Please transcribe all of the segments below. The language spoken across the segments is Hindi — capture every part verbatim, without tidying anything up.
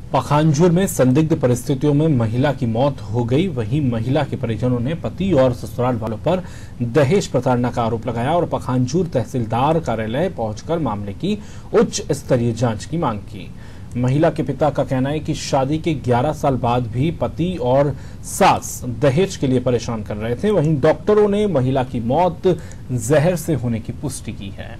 पखांजूर में संदिग्ध परिस्थितियों में महिला की मौत हो गई। वहीं महिला के परिजनों ने पति और ससुराल वालों पर दहेज प्रताड़ना का आरोप लगाया और पखांजूर तहसीलदार कार्यालय पहुंचकर मामले की उच्च स्तरीय जांच की मांग की। महिला के पिता का कहना है कि शादी के ग्यारह साल बाद भी पति और सास दहेज के लिए परेशान कर रहे थे। वहीं डॉक्टरों ने महिला की मौत जहर से होने की पुष्टि की है।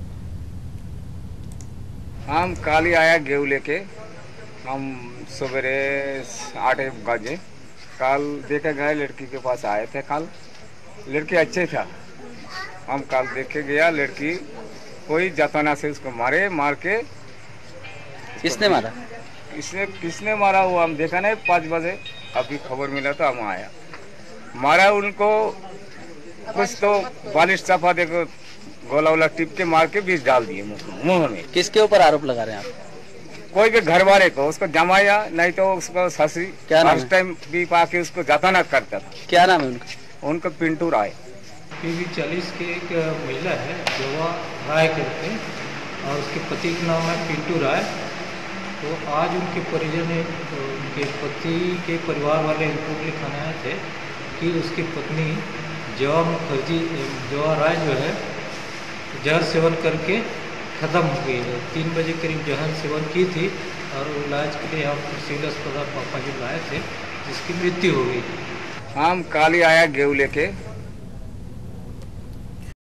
हम कल ही आया गेहूं लेके, हम सवेरे आठ बजे कल देखे गए, लड़की के पास आए थे। कल लड़की अच्छे था, हम कल देखे गया, लड़की कोई जताना से उसको मारे, मार के किसने मारा? इसने किसने मारा वो हम देखा नहीं। पाँच बजे अभी खबर मिला तो हम आया, मारा उनको कुछ तो बालिश चापा देखो गोला वोला टिप के मार के बीच डाल दिए मुंह में। किसके ऊपर आरोप लगा रहे हैं आप? कोई भी घर वाले को, उसको जमाया नहीं तो उसको ससी क्या नाम फर्स्ट टाइम भी पाके उसको जताना करता था। क्या नाम है उनका? उनका पिंटू राय। पीवी चालीस की एक महिला है जोवा राय करते हैं और उसके पति का नाम है पिंटू राय। तो आज उनके परिजन ने, उनके पति के परिवार वाले रिपोर्ट लिखाने आए थे कि उसकी पत्नी जोवा मुखर्जी जोवा राय जो है जहर सेवन करके ख़त्म हो गई है। तीन बजे करीब जहर सेवन की थी और इलाज के लिए हम सिविल अस्पताल पखांजूर लाए थे, जिसकी मृत्यु हो गई। हम कल ही आया गेहूं लेके,